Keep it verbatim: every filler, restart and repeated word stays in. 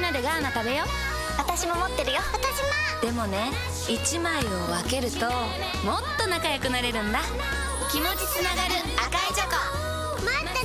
なでガーナ食べよ。 私も持ってるよ。私も。 でもね、いちまいを分けるともっと仲良くなれるんだ。気持ちつながる赤いチョコ。 待って。